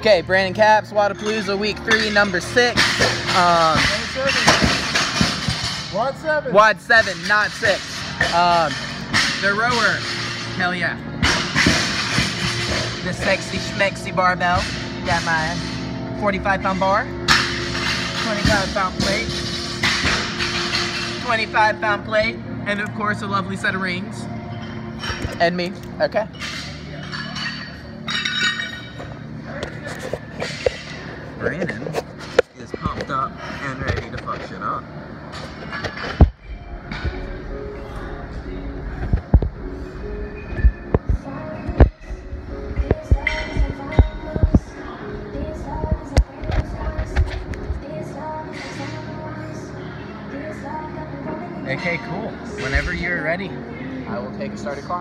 Okay, Brandon Capps, Wodapalooza Week 3, number 6. Wad 7, not 6. The rower, hell yeah. The sexy schmexy barbell. Got my 45-pound bar, 25-pound plate, 25-pound plate, and of course a lovely set of rings. And me, okay. Brandon is pumped up and ready to fuck shit up. Okay, cool. Whenever you're ready, I will take a started clock.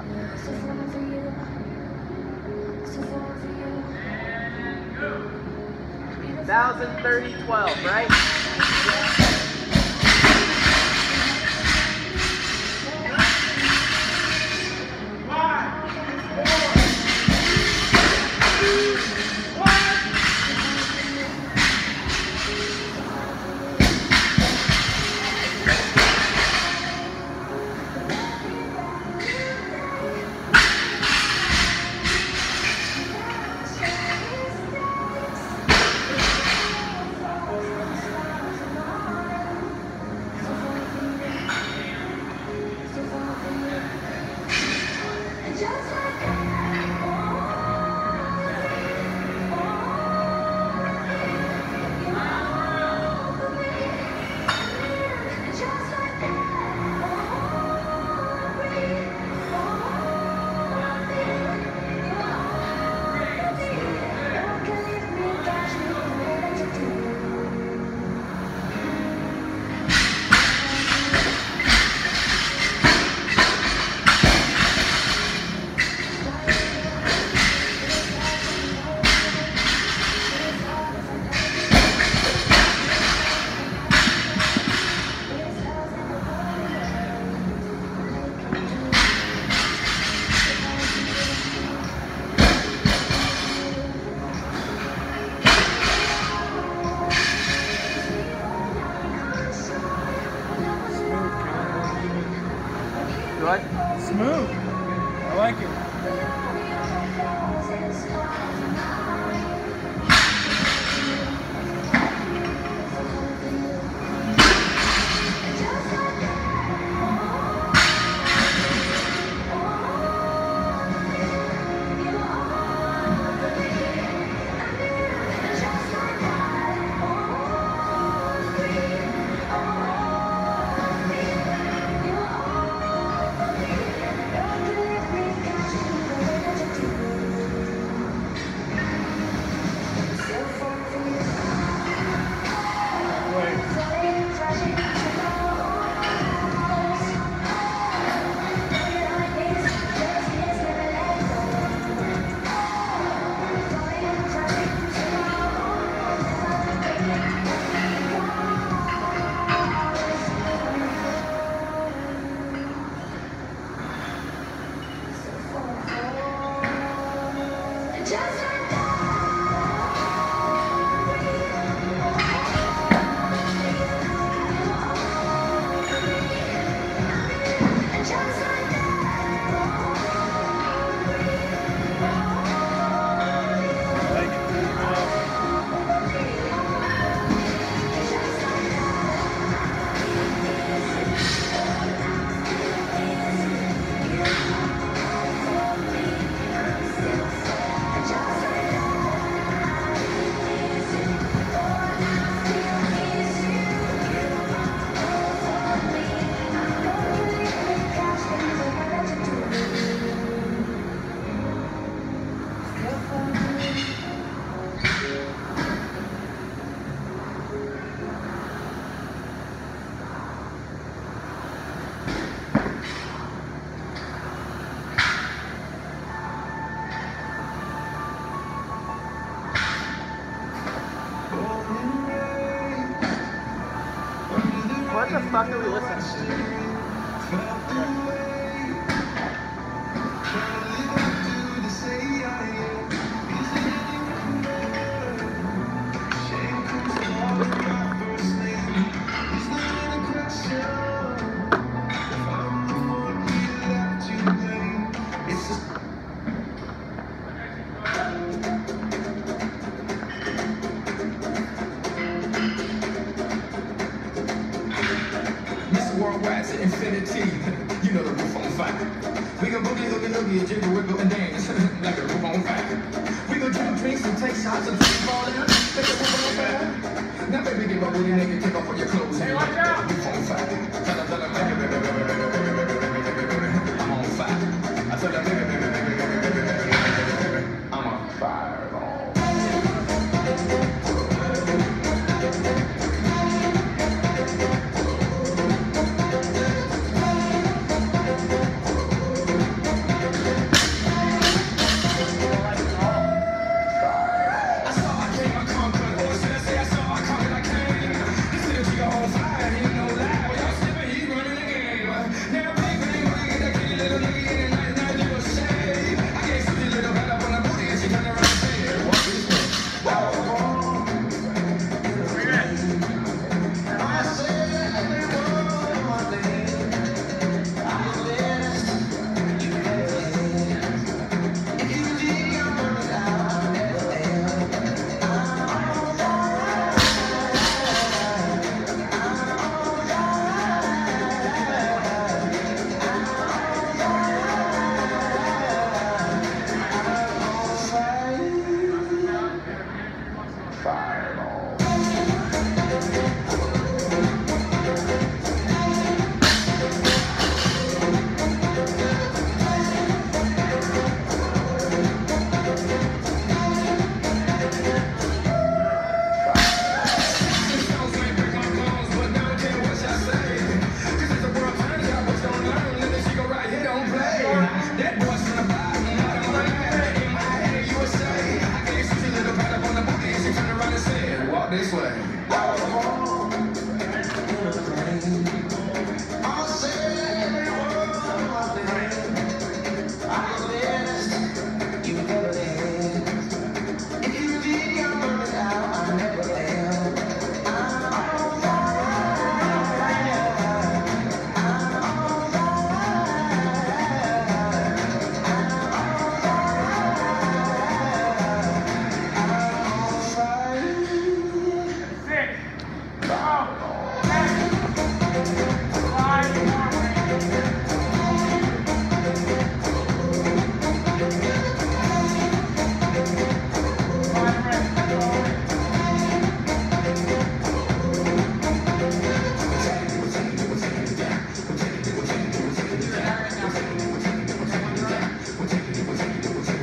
1030-12, right? What? Smooth. I like it. What the fuck are we listening to? infinity. You know the roof on fire. We gon' boogie, hoogie, loogie, jiggle, wiggle, and dance like the roof on fire. We gon' drink drinks and take shots and take all in. Make the roof on fire. Now baby, get my booty naked, take off all your clothes. Hey, watch out! Roof on fire. Tell her, I'm on fire. I tell her, I'm on fireball. This way.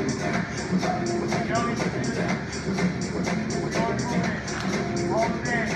All day.